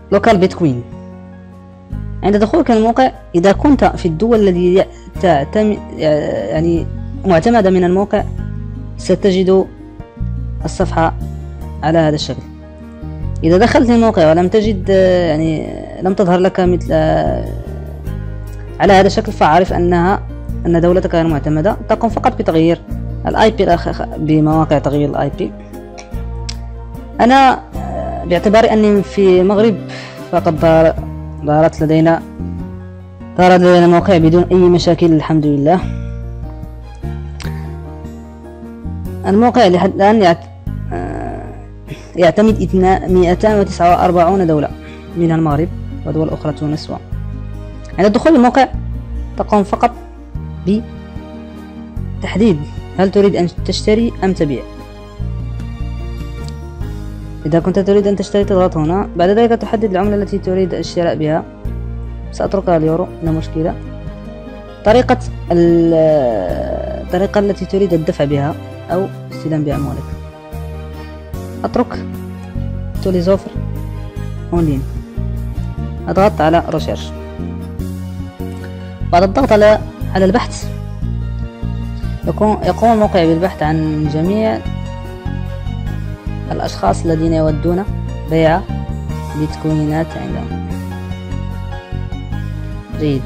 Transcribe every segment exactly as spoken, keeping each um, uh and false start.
لوكال بيتكوين. عند دخولك الموقع، إذا كنت في الدول التي تعتمد يعني معتمدة من الموقع، ستجد الصفحة على هذا الشكل. إذا دخلت الموقع ولم تجد يعني لم تظهر لك مثل على هذا الشكل، فعرف أنها أن دولتك غير معتمدة. تقوم فقط بتغيير الاي بي بمواقع تغيير الاي بي. أنا باعتباري أني في المغرب فقد ظهرت لدينا ظهرت لدينا موقع بدون أي مشاكل الحمد لله. الموقع لحد الآن يعتمد مئتين وتسعة وأربعين دولة منها المغرب ودول أخرى تونس. عند الدخول للموقع تقوم فقط بتحديد هل تريد أن تشتري أم تبيع. إذا كنت تريد أن تشتري تضغط هنا، بعد ذلك تحدد العملة التي تريد الشراء بها. سأتركها اليورو لا مشكلة. طريقة الطريقة التي تريد الدفع بها أو استلام بأموالك. أترك تولي زوفر أونلاين. أضغط على ريشيرش. بعد الضغط على على البحث يقوم يقوم الموقع بالبحث عن جميع الأشخاص الذين يودون بيع بيتكوينات عندهم. جيد.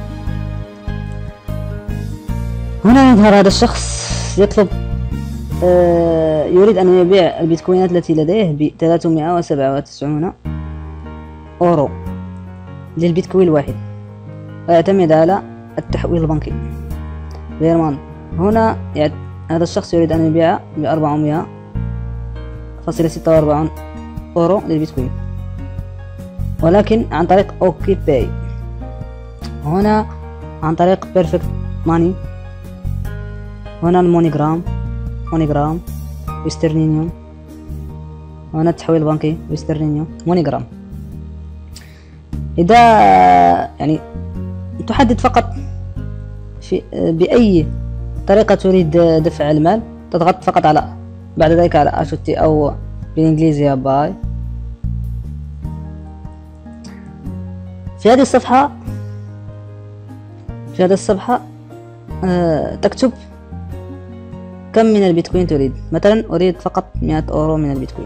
هنا يظهر هذا الشخص يطلب آه يريد أن يبيع البيتكوينات التي لديه ب ثلاثمائة وسبعة وتسعين أورو للبيتكوين الواحد، ويعتمد على التحويل البنكي بيرمان. هنا يعني هذا الشخص يريد أن يبيع ب أربعمائة فاصلة ستة وأربعين أورو للبيتكوين، ولكن عن طريق أوكي باي. هنا عن طريق بيرفكت ماني. هنا المونيجرام مونيجرام ويسترنينيوم. هنا التحويل البنكي ويسترنينيوم مونيجرام. إذا يعني تحدد فقط في بأي طريقة تريد دفع المال، تضغط فقط على بعد ذلك على أشوتي أو بالإنجليزية باي. في هذه الصفحة في هذه الصفحة أه تكتب كم من البيتكوين تريد. مثلا أريد فقط مئة أورو من البيتكوين،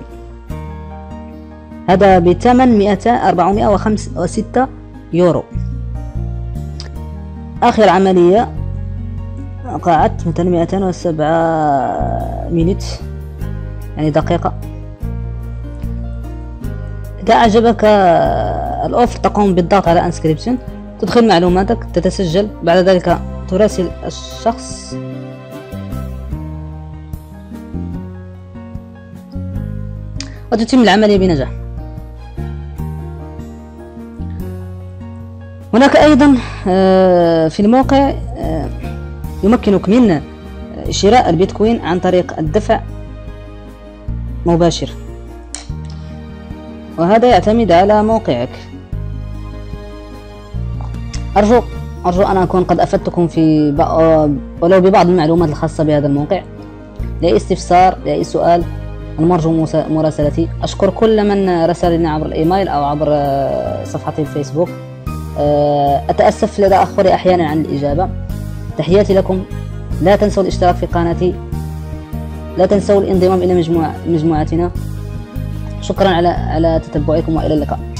هذا بثمن مئتين أربعمائة وخمسة وستة يورو. آخر عملية وقعت مثلا مئتين وسبعة مينيت يعني دقيقة. إذا أعجبك الأوفر تقوم بالضغط على انسكريبشن، تدخل معلوماتك، تتسجل، بعد ذلك تراسل الشخص وتتم العملية بنجاح. هناك أيضا في الموقع يمكنك من شراء البيتكوين عن طريق الدفع مباشر، وهذا يعتمد على موقعك. أرجو أرجو أن أكون قد أفدتكم في ولو ببعض المعلومات الخاصة بهذا الموقع. لأي استفسار لأي سؤال المرجو مراسلتي. أشكر كل من راسلني عبر الإيميل أو عبر صفحتي الفيسبوك. أتأسف لتأخري أحيانا عن الإجابة. تحياتي لكم. لا تنسوا الاشتراك في قناتي، لا تنسوا الانضمام إلى مجموعة مجموعتنا. شكرا على على تتبعكم وإلى اللقاء.